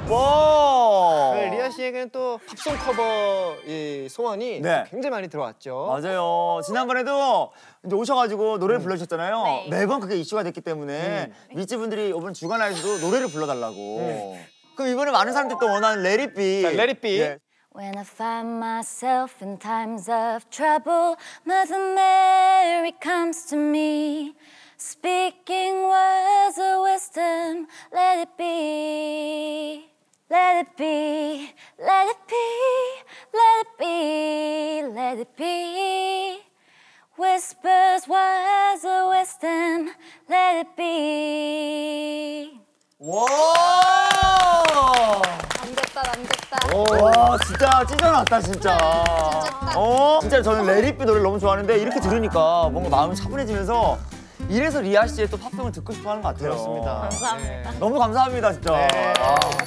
와. 네, 리아 씨에게는 또 팝송 커버 이 소원이 네. 굉장히 많이 들어왔죠. 맞아요. 지난번에도 이제 오셔가지고 노래를 불러주셨잖아요. 네. 매번 그게 이슈가 됐기 때문에 위찌분들이 이번 주간아이에서도 노래를 불러달라고. 그럼 이번에 많은 사람들이 또 원하는 Let It Be. 자, Let It Be. 예. When I find myself in times of trouble, Mother Mary comes to me, speaking words of wisdom. Let it be, let it be, let it be, let it be, let it be. Whispers words of wisdom. Let it be. 와. 남겼다. 와 진짜 찢어놨다 진짜. 진짜 저는 Let It Be 노래를 너무 좋아하는데 이렇게 들으니까 뭔가 마음이 차분해지면서 이래서 리아 씨의 또 팝송을 듣고 싶어하는 것 같아요. 그렇습니다. 감사합니다. 너무 감사합니다 진짜. 네. 아.